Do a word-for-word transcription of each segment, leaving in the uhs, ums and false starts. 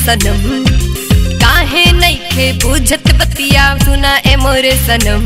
सनम, काहे नइखे बुझत बतिया सुना ए मोरे सनम।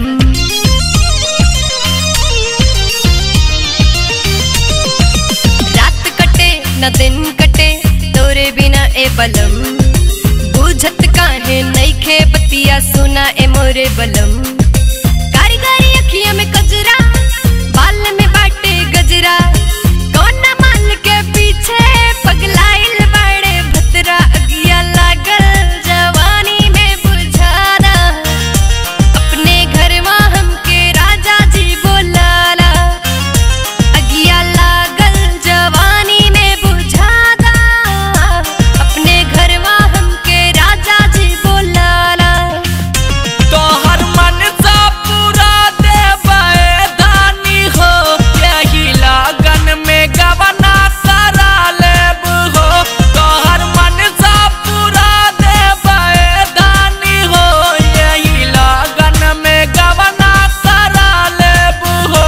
रात कटे न दिन कटे तोरे बिना ए बलम, बुझत काहे नइखे बतिया सुना ए मोरे बलम। गारी गारी अखियां में कजरा, बाल में बाटे गजरा, कौन माल के पीछे पगलाइल बाड़े भतरा। अगिया लागल जवानी में बुझाना, अपने घर में हमके राजा जी बोलाला। अगिया लागल जवानी में बुझाना, अपने घर में हमके राजा जी बोलाला। तोहर मन सा पूरा देबे दानी हो, यही लगन में गवना सारा लेब हो। तोहर मन सा पूरा देबे दानी हो, यही लगन में गवना सारा लेब हो।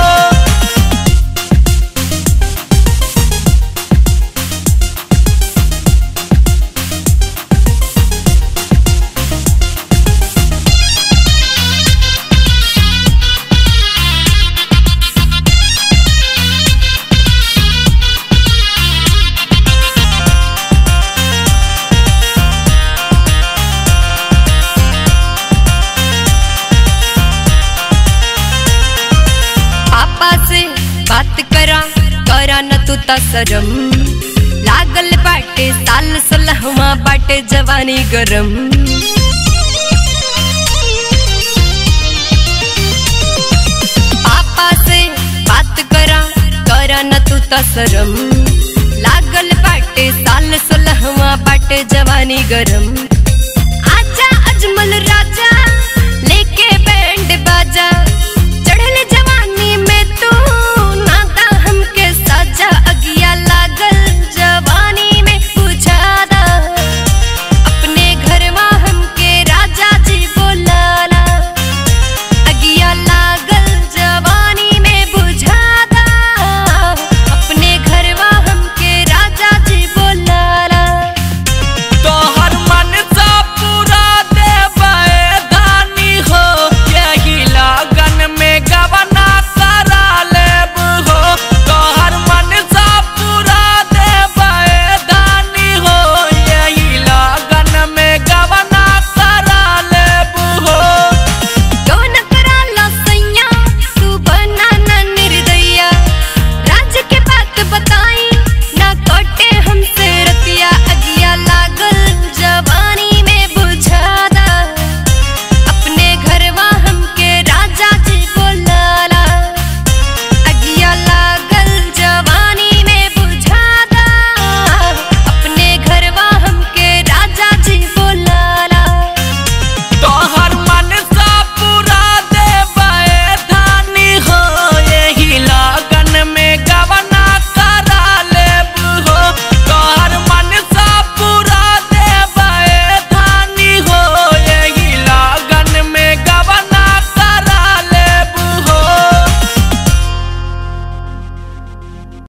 पापा से बात करा करा न तू ता शरम, लागल बाटे साल सोलहवा बाटे जवानी गरम। पापा से बात करा करा न तू ता शरम, लागल बाटे साल सोलहवा बाटे जवानी गरम।